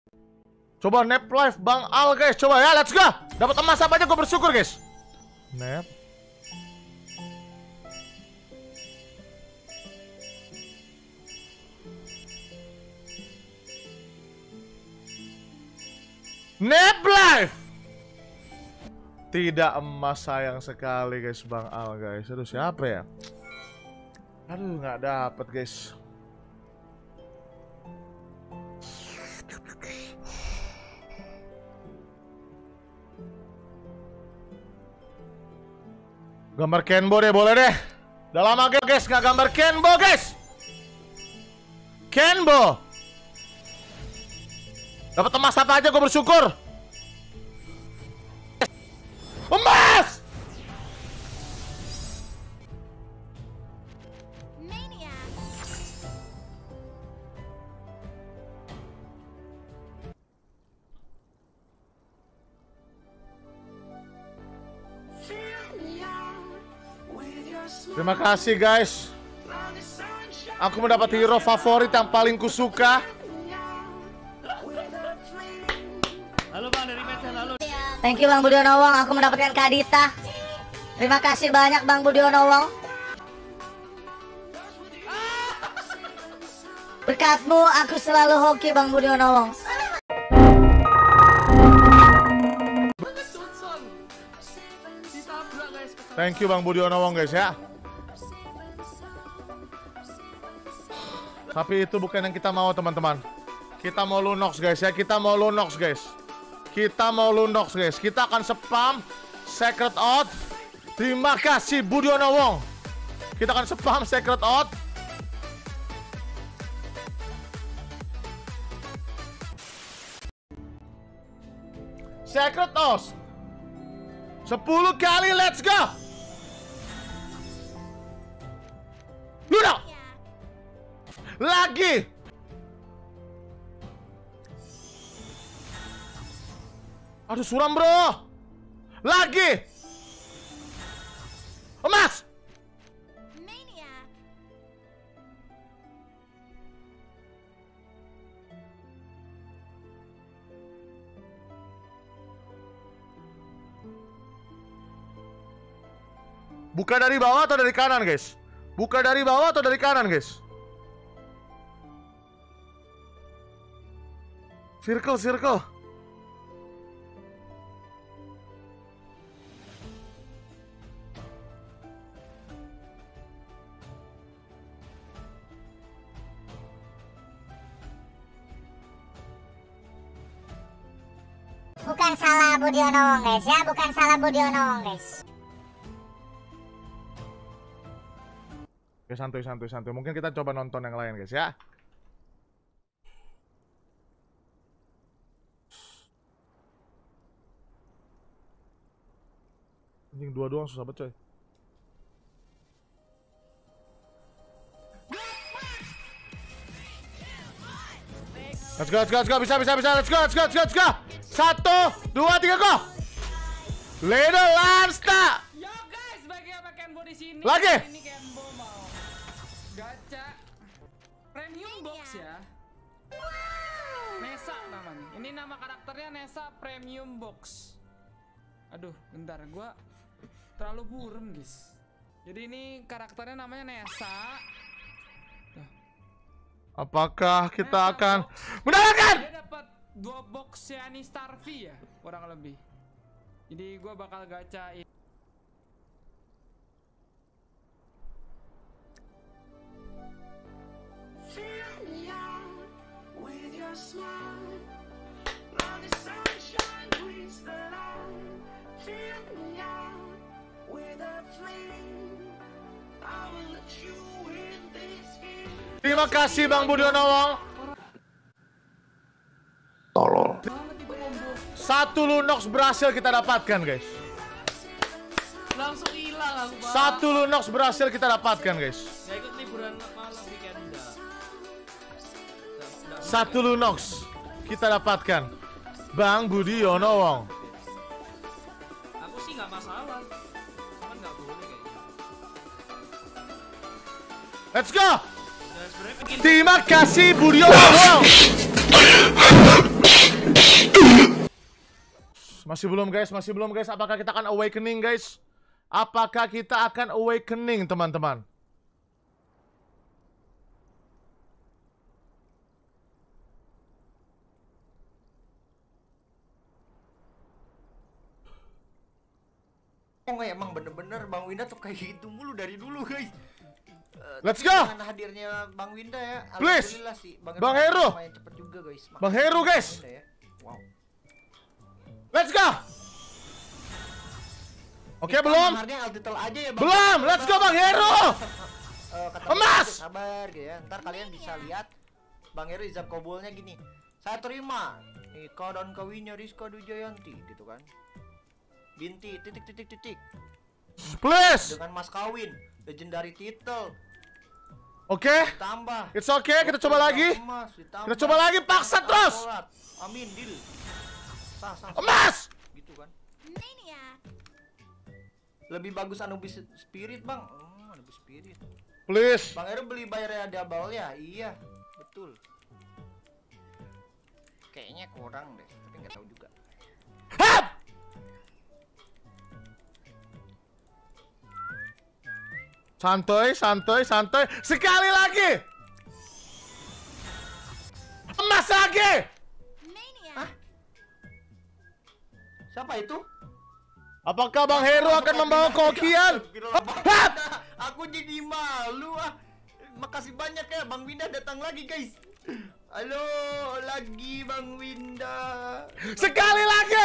Coba nap live Bang Al guys. Coba ya, let's go. Dapat emas apa aja gue bersyukur guys. Nap. Nap live. Tidak emas, sayang sekali guys Bang Al guys. Aduh siapa ya? Aduh nggak dapet guys. Gambar Kenbo deh, boleh deh. Udah lama guys nggak gambar Kenbo guys. Kenbo. Dapat emas apa aja gue bersyukur. Emas! Terima kasih guys. Aku mendapat hero favorit yang paling kusuka. Halo Bang dari Medan, halo. Thank you Bang Budiono Wong, aku mendapatkan Kadita. Terima kasih banyak Bang Budiono Wong. Berkatmu aku selalu hoki Bang Budiono Wong. Thank you Bang Budiono Wong guys ya. Tapi itu bukan yang kita mau teman-teman. Kita mau Lunox guys ya, kita mau Lunox guys. Kita mau Lunox guys. Kita akan spam Secret Out. Terima kasih Budiono Wong. Kita akan spam Secret Out. Secret Out 10 kali, let's go. Lunox. Lagi. Aduh suram bro. Lagi. Emas. Buka dari bawah atau dari kanan guys? Buka dari bawah atau dari kanan guys? Circle, circle. Bukan salah Budiono Wong guys ya, bukan salah Budiono Wong guys. Oke, santuy, santuy, santuy. Mungkin kita coba nonton yang lain guys ya. Anjing dua doang susah banget coy. Let's go, let's go, let's go, bisa, bisa, bisa, let's go, let's go, let's go, let's go. 1, 2, 3, go. Little Lansta. Yo guys, bagi apa Kenbo di sini? Lagi. Ini Kenbo mau gacha premium box ya. Nesa namanya. Ini nama karakternya Nesa Premium Box. Aduh, bentar, gua terlalu burem guys. Jadi ini karakternya namanya Nesa. Apakah kita akan mendapatkan? Dia dapat 2 box Yani Starvey ya, kurang lebih. Jadi gua bakal gacha ini. Terima kasih Bang Budiono Wong. Tolol. 1 Lunox berhasil kita dapatkan guys. Langsung hilang aku bang. 1 Lunox berhasil kita dapatkan guys. Gak ikut liburan malam weekend. 1 Lunox kita dapatkan Bang Budiono Wong. Aku sih nggak masalah, cuman nggak boleh kayaknya. Let's go. Ya, sebenarnya bikin Terima kasih Budiono Wong. Masih belum guys, masih belum guys. Apakah kita akan awakening guys? Apakah kita akan awakening teman-teman? Oh emang bener-bener Bang Winda tuh kayak gitu mulu dari dulu guys. Let's Tapi go! dengan hadirnya Bang Winda ya, Please! alhamdulillah sih Bang Heru! lumayan cepet juga guys. Bang Heru guys! Bang Winda ya. Wow. Let's go! Oke, Kita belum? maharnya Altitel aja ya Bang. Belum! Let's go Bang Heru! Kata Emas! Bang, sabar gitu ya. Ntar kalian bisa lihat Bang Heru izab kobolnya gini. Saya terima nikah dan kawinnya Rizka Dujayanti gitu kan. Binti titik. Please! Dengan mas kawin, legendary title. Oke, Ditambah. it's okay, kita coba lagi. Emas, ditambah. Kita coba lagi, paksa terus. Sholat. Amin, deal. Sah. Emas! Gitu kan. Lebih bagus Anubis Spirit, Bang. Anubis Spirit. Please. Bang Heru beli bayarnya double ya? Iya, betul. Kayaknya kurang deh, tapi nggak tahu juga. Hap! Santai. Sekali lagi. Emas lagi. Hah? Siapa itu? Apakah Bang Heru akan membawa kokian? Hap! Aku jadi malu ah. Makasih banyak ya Bang Winda datang lagi guys. Halo lagi Bang Winda. Sekali lagi.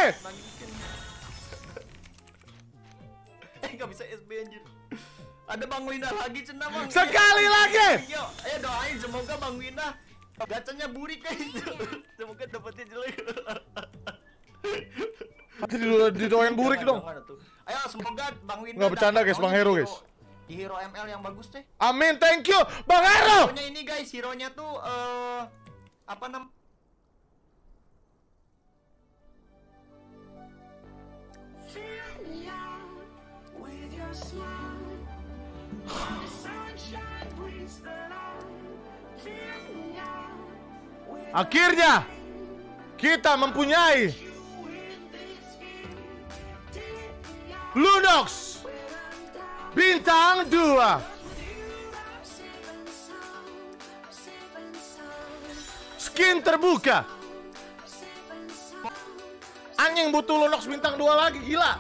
Nggak bisa SB anjir. Ada Bang Winda lagi cena Bang. Sekali lagi. Yo, ayo doain semoga Bang Winda gacanya burik guys. Semoga dapetnya jelek. Nanti didoain burik dong. Jangan tuh. Ayo semoga Bang Winda Nggak bercanda, guys, Bang Heru, guys. Di Hero ML yang bagus deh. Amin, thank you, Bang Heru. Hero-nya ini guys, hero-nya tuh apa namanya? Akhirnya kita mempunyai Lunox bintang 2. Skin terbuka. Anjing butuh Lunox bintang 2 lagi, gila.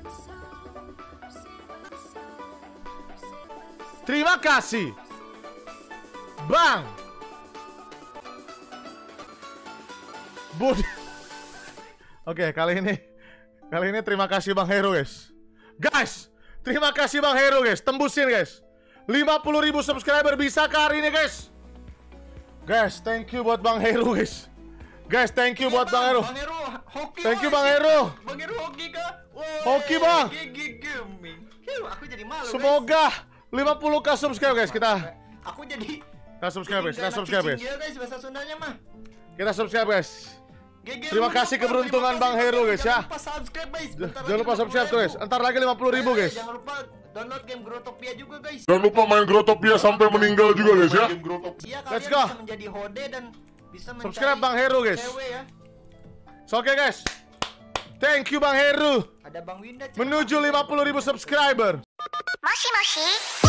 Terima kasih Bang Bud. Oke, kali ini terima kasih Bang Heru guys. Guys, terima kasih Bang Heru guys. Tembusin guys 50.000 subscriber bisa ke hari ini guys. Guys, thank you buat Bang Heru guys. Guys, thank you buat Bang Heru. Bang Heru hoki. Thank you Bang Heru. Bang Heru hoki kah? Hoki, Bang. Gigi gaming. Aku jadi malu. Semoga 50k subscribe guys kita. Aku jadi Kita subscribe guys, kita subscribe guys. Dia guys bahasa Sundanya mah. Kita subscribe guys. GG, Terima kasih keberuntungan Bang Heru guys ya. Jangan lupa subscribe guys. Jangan lupa subscribe tuh guys. Entar lagi 50.000 guys. Jangan lupa download game Growtopia juga guys. Jangan lupa main Growtopia sampai meninggal juga guys ya. Iya, Let's kalian go. bisa menjadi hode dan bisa mencari Subscribe Bang Heru guys. cewek ya. So, oke guys. Thank you Bang Heru. Ada Bang Winda. Menuju 50.000 subscriber. Moshi moshi.